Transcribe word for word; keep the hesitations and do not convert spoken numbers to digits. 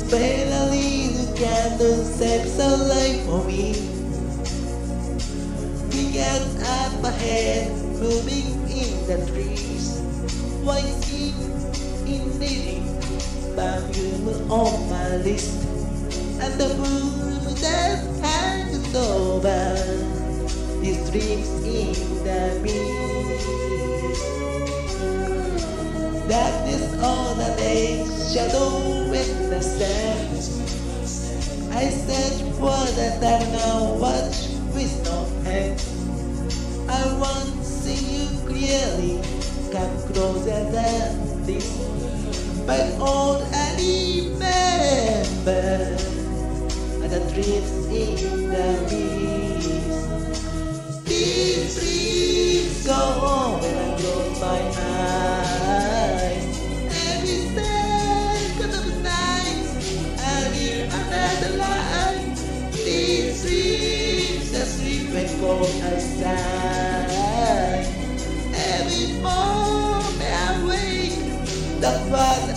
Barely the candle sets a light for me. We get up ahead, moving in the trees. White skin in knitting, but you were on my list. And the moon that hangs over these dreams in the mist. Darkness on the lake, shadow in the sand. I search for the dark now, watch with no hand. I want to see you clearly, come closer than this. But all I remember are the dreams in the mist. These dreams go on when I close my eyes. Every second of the night, I hear another line. These dreams that sleep when cold outside. Every moment I wake, the thought